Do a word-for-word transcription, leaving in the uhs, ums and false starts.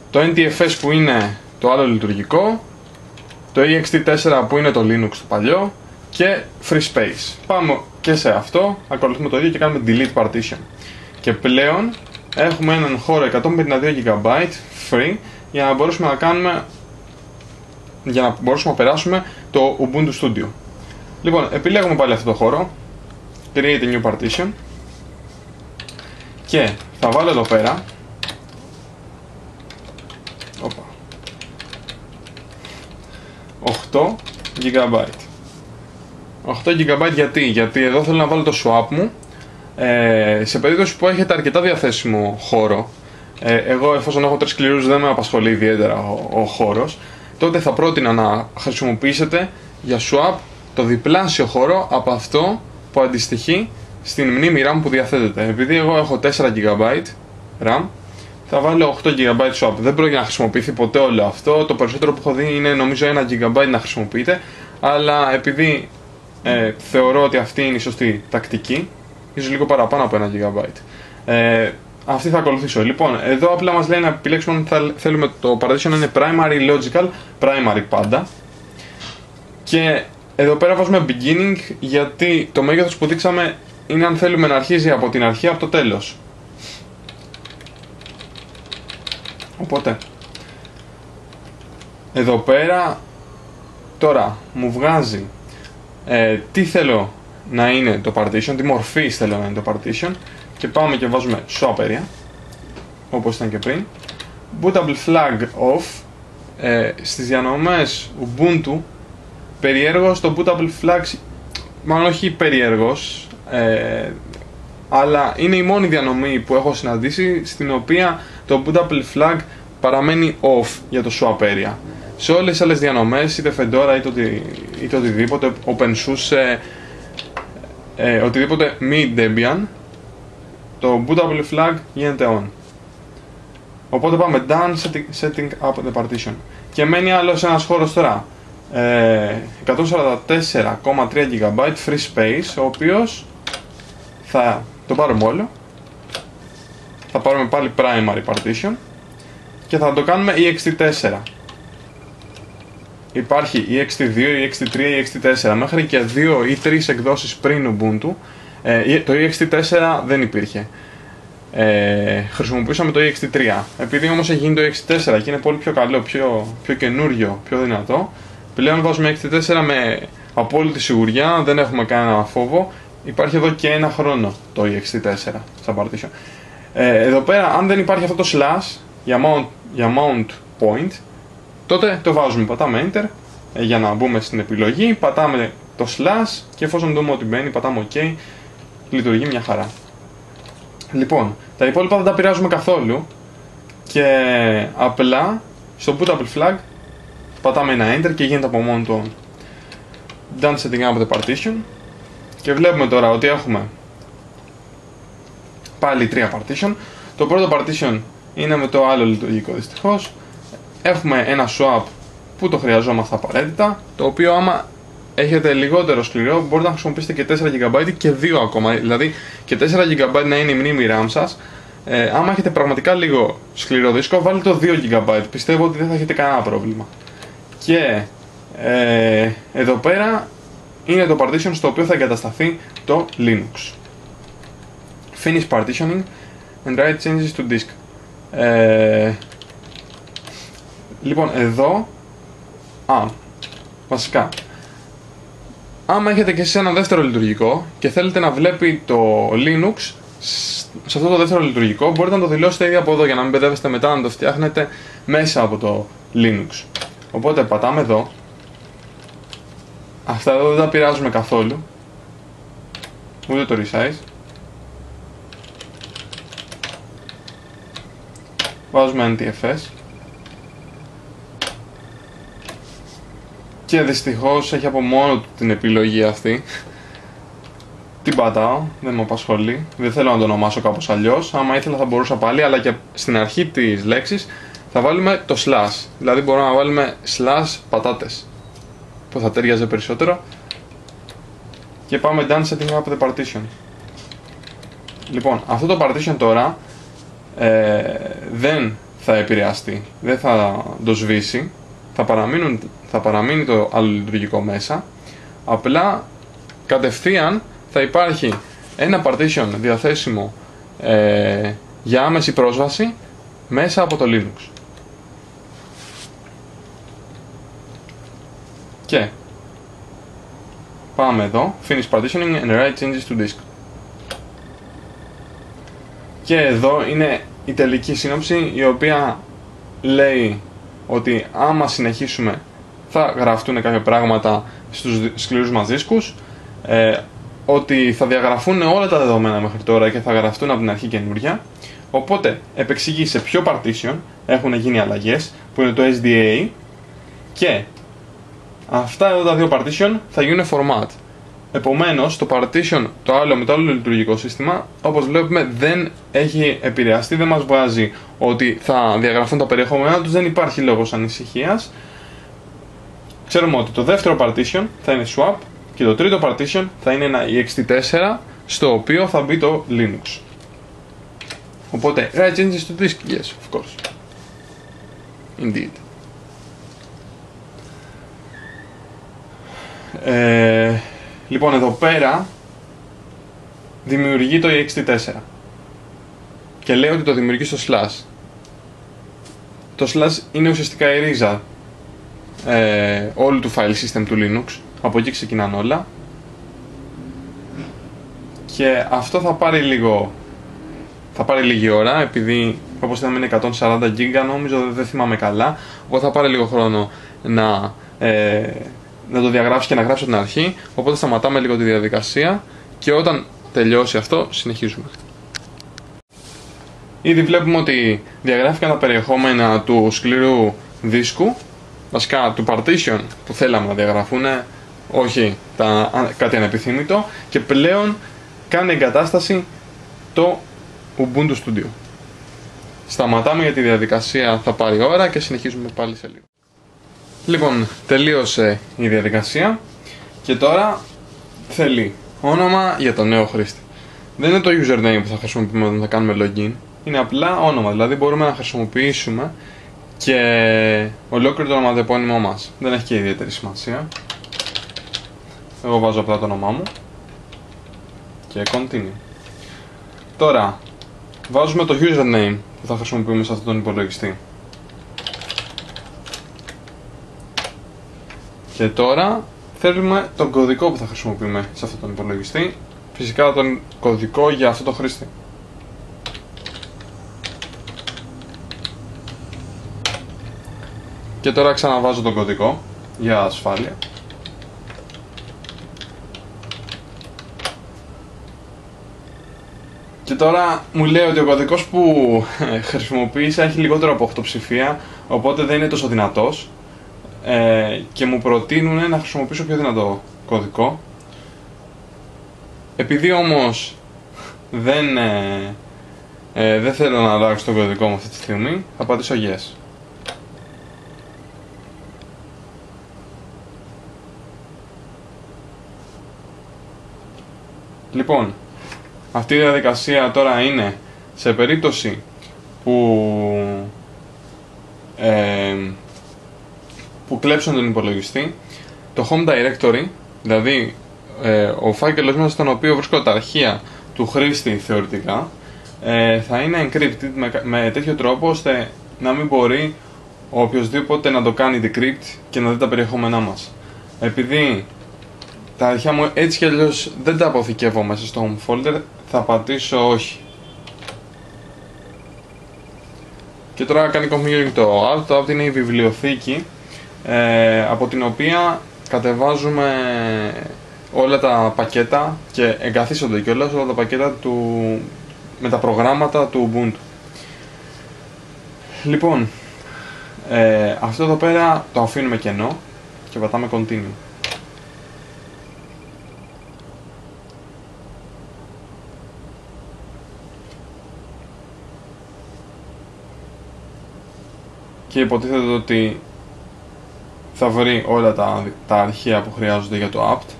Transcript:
το εν τι εφ ες που είναι το άλλο λειτουργικό, το ι εξ τι φορ που είναι το Linux το παλιό και free space. Πάμε και σε αυτό, ακολουθούμε το ίδιο και κάνουμε delete partition. Και πλέον έχουμε έναν χώρο εκατόν πενήντα δύο τζι μπι free για να μπορέσουμε να κάνουμε για να μπορέσουμε να περάσουμε το Ubuntu Studio. Λοιπόν, επιλέγουμε πάλι αυτό το χώρο, create a new partition και θα βάλω εδώ πέρα Οπα. οκτώ τζι μπι. οκτώ τζι μπι γιατί, γιατί εδώ θέλω να βάλω το swap μου. Ε, σε περίπτωση που έχετε αρκετά διαθέσιμο χώρο, ε, εγώ εφόσον έχω τρεις σκληρούς δεν με απασχολεί ιδιαίτερα ο, ο χώρος, τότε θα πρότεινα να χρησιμοποιήσετε για swap το διπλάσιο χώρο από αυτό που αντιστοιχεί στην μνήμη RAM που διαθέτετε. Επειδή εγώ έχω τέσσερα τζι μπι RAM, θα βάλω οκτώ τζι μπι swap. Δεν πρόκειται να χρησιμοποιηθεί ποτέ όλο αυτό. Το περισσότερο που έχω δει είναι νομίζω ένα τζι μπι να χρησιμοποιείτε. Αλλά επειδή ε, θεωρώ ότι αυτή είναι η σωστή τακτική, ίσως λίγο παραπάνω από ένα τζι μπι, ε, αυτή θα ακολουθήσω. Λοιπόν, εδώ απλά μας λέει να επιλέξουμε αν θα θέλουμε το partition να είναι primary, logical, primary πάντα. Και εδώ πέρα βάζουμε beginning γιατί το μέγεθος που δείξαμε είναι αν θέλουμε να αρχίζει από την αρχή από το τέλος. Οπότε εδώ πέρα τώρα μου βγάζει ε, τι θέλω να είναι το partition, τι μορφή θέλω να είναι το partition και πάμε και βάζουμε swap area όπως ήταν και πριν. Bootable flag off, ε, στις διανομές Ubuntu περιέργως το bootable flag, μάλλον όχι περιέργως, ε, αλλά είναι η μόνη διανομή που έχω συναντήσει στην οποία το bootable flag παραμένει off για το swap area. Σε όλες τις άλλες διανομές, είτε Fedora είτε, οτι, είτε οτιδήποτε, OpenSUSE, ε, οτιδήποτε μη Debian, το bootable flag γίνεται on. Οπότε πάμε done, setting, setting up the partition. Και μένει άλλος ένας χώρος τώρα, ε, εκατόν σαράντα τέσσερα κόμμα τρία τζι μπι free space, ο οποίος θα το πάρουμε όλο. Θα πάρουμε πάλι primary partition και θα το κάνουμε ι εξ τι φορ. Υπάρχει ι εξ τι δύο, ι εξ τι τρία, ι εξ τι φορ, μέχρι και δύο ή τρεις εκδόσεις πριν Ubuntu. Ε, το ι εξ τι φορ δεν υπήρχε. Ε, χρησιμοποιήσαμε το ι εξ τι τρία. Επειδή όμως έχει γίνει το ι εξ τι φορ και είναι πολύ πιο καλό, πιο, πιο καινούριο, πιο δυνατό, πλέον βάζουμε ι εξ τι φορ με απόλυτη σιγουριά, δεν έχουμε κανένα φόβο. Υπάρχει εδώ και ένα χρόνο το ι εξ τι φορ στα partition. Ε, εδώ πέρα, αν δεν υπάρχει αυτό το slash για mount, για mount point, τότε το βάζουμε, πατάμε enter ε, για να μπούμε στην επιλογή, πατάμε το slash και εφόσον δούμε ότι μπαίνει, πατάμε ok, λειτουργεί μια χαρά. Λοιπόν, τα υπόλοιπα δεν τα πειράζουμε καθόλου και απλά στο bootable flag πατάμε ένα enter και γίνεται από μόνο το done setting up the partition και βλέπουμε τώρα ότι έχουμε πάλι τρία partition. Το πρώτο partition είναι με το άλλο λειτουργικό δυστυχώς. Έχουμε ένα swap που το χρειαζόμαστε απαραίτητα, το οποίο άμα έχετε λιγότερο σκληρό μπορείτε να χρησιμοποιήσετε και τέσσερα τζι μπι και δύο ακόμα, δηλαδή και τέσσερα τζι μπι να είναι η μνήμη RAM σας. Ε, άμα έχετε πραγματικά λίγο σκληρό δίσκο, βάλτε το δύο τζι μπι, πιστεύω ότι δεν θα έχετε κανένα πρόβλημα. Και ε, εδώ πέρα είναι το partition στο οποίο θα εγκατασταθεί το Linux. Finish partitioning and write changes to disk. Ε, λοιπόν, εδώ, α, βασικά, άμα έχετε και εσείς ένα δεύτερο λειτουργικό και θέλετε να βλέπει το Linux σε αυτό το δεύτερο λειτουργικό, μπορείτε να το δηλώσετε ήδη από εδώ για να μην μπερδεύεστε μετά να το φτιάχνετε μέσα από το Linux. Οπότε πατάμε εδώ. Αυτά εδώ δεν τα πειράζουμε καθόλου, ούτε το resize. Βάζουμε εν τι εφ ες και δυστυχώς έχει από μόνο του την επιλογή αυτή. Την πατάω, δεν με απασχολεί, δεν θέλω να το ονομάσω κάπως αλλιώς. Άμα ήθελα θα μπορούσα πάλι, αλλά και στην αρχή της λέξης θα βάλουμε το slash. Δηλαδή μπορούμε να βάλουμε slash πατάτες που θα ταιριάζει περισσότερο. Και πάμε done setting up the partition. Λοιπόν, αυτό το partition τώρα ε, δεν θα επηρεαστεί, δεν θα το σβήσει, θα, παραμείνουν, θα παραμείνει το άλλο λειτουργικό μέσα, απλά κατευθείαν θα υπάρχει ένα partition διαθέσιμο ε, για άμεση πρόσβαση μέσα από το Linux. Και πάμε εδώ, finish partitioning and write changes to disk. Και εδώ είναι η τελική σύνοψη, η οποία λέει ότι άμα συνεχίσουμε θα γραφτούν κάποια πράγματα στους σκληρούς μας δίσκους, ε, ότι θα διαγραφούν όλα τα δεδομένα μέχρι τώρα και θα γραφτούν από την αρχή καινούρια. Οπότε επεξηγεί σε ποιο partition έχουν γίνει αλλαγές, που είναι το ες ντι έι, και αυτά εδώ τα δύο partition θα γίνουν format. Επομένως, το partition, το άλλο με το άλλο λειτουργικό σύστημα, όπως βλέπουμε, δεν έχει επηρεαστεί, δεν μας βγάζει ότι θα διαγραφούν τα περιεχόμενά τους, δεν υπάρχει λόγος ανησυχίας. Ξέρουμε ότι το δεύτερο partition θα είναι swap και το τρίτο partition θα είναι ένα ι εξ τι φορ, στο οποίο θα μπει το Linux. Οπότε, write changes to disk, yes, of course. Indeed. Ε, λοιπόν, εδώ πέρα δημιουργεί το ι εξ τι φορ και λέει ότι το δημιουργεί στο slash. Το slash είναι ουσιαστικά η ρίζα ε, όλου του file system του Linux, από εκεί ξεκινάνε όλα, και αυτό θα πάρει λίγο θα πάρει λίγη ώρα, επειδή όπως είδαμε είναι εκατόν σαράντα γίγκα, νομίζω, δεν θυμάμαι καλά, οπότε θα πάρει λίγο χρόνο να ε, να το διαγράψει και να γράψει από την αρχή, οπότε σταματάμε λίγο τη διαδικασία και όταν τελειώσει αυτό συνεχίζουμε. Ήδη βλέπουμε ότι διαγράφηκαν τα περιεχόμενα του σκληρού δίσκου, βασικά του partition που θέλαμε να διαγραφούν, όχι τα, κάτι ανεπιθύμητο, και πλέον κάνει εγκατάσταση το Ubuntu Studio. Σταματάμε γιατί η διαδικασία θα πάρει ώρα και συνεχίζουμε πάλι σε λίγο. Λοιπόν, τελείωσε η διαδικασία και τώρα θέλει όνομα για το νέο χρήστη. Δεν είναι το username που θα χρησιμοποιούμε όταν θα κάνουμε login, είναι απλά όνομα, δηλαδή μπορούμε να χρησιμοποιήσουμε και ολόκληρο το ονοματεπώνυμό μας. Δεν έχει και ιδιαίτερη σημασία. Εγώ βάζω απλά το όνομά μου και continue. Τώρα βάζουμε το username που θα χρησιμοποιούμε σε αυτόν τον υπολογιστή. Και τώρα θέλουμε τον κωδικό που θα χρησιμοποιούμε σε αυτόν τον υπολογιστή, φυσικά τον κωδικό για αυτό το χρήστη. Και τώρα ξαναβάζω τον κωδικό για ασφάλεια. Και τώρα μου λέει ότι ο κωδικός που χρησιμοποίησα έχει λιγότερο από οκτώ ψηφία, οπότε δεν είναι τόσο δυνατός. Ε, και μου προτείνουν να χρησιμοποιήσω πιο δυνατό κωδικό. Επειδή όμως δεν, ε, ε, δεν θέλω να αλλάξω το κωδικό μου αυτή τη στιγμή, θα πατήσω yes. Λοιπόν, αυτή η διαδικασία τώρα είναι σε περίπτωση που ε, που κλέψουν τον υπολογιστή, το home directory, δηλαδή ε, ο φάκελος μέσα στον οποίο βρίσκονται τα αρχεία του χρήστη θεωρητικά, ε, θα είναι encrypted με, με τέτοιο τρόπο ώστε να μην μπορεί ο οποιοσδήποτε να το κάνει decrypt και να δει τα περιεχόμενά μας. Επειδή τα αρχεία μου έτσι κι αλλιώς δεν τα αποθηκεύω μέσα στο home folder, θα πατήσω όχι. Και τώρα κάνει configuring το alt. Το alt είναι η βιβλιοθήκη ε, από την οποία κατεβάζουμε όλα τα πακέτα και εγκαθίστανται κιόλας όλα τα πακέτα του, με τα προγράμματα του Ubuntu. Λοιπόν, ε, αυτό εδώ πέρα το αφήνουμε κενό και πατάμε continue. Και υποτίθεται ότι θα βρει όλα τα, τα αρχεία που χρειάζονται για το apt.